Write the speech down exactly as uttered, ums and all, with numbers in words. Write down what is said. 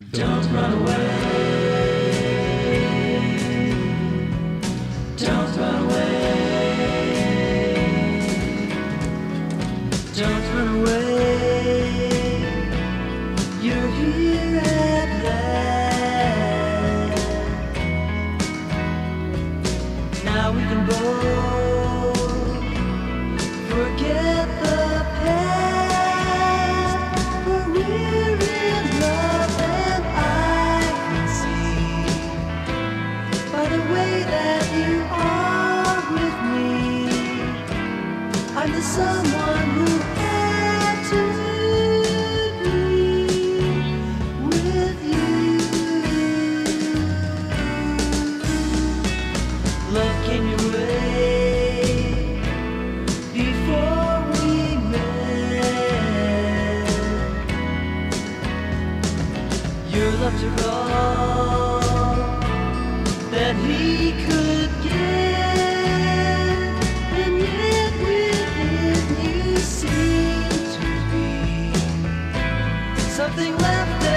Don't run away. Don't run away. Don't run away. You're here at last. Now we can both forget the past, for we're in love, and I can see by the way that you are with me, I'm the someone who had to be with you. Love came your way before we met. Your love took all that he could get, and yet within you seemed to be something left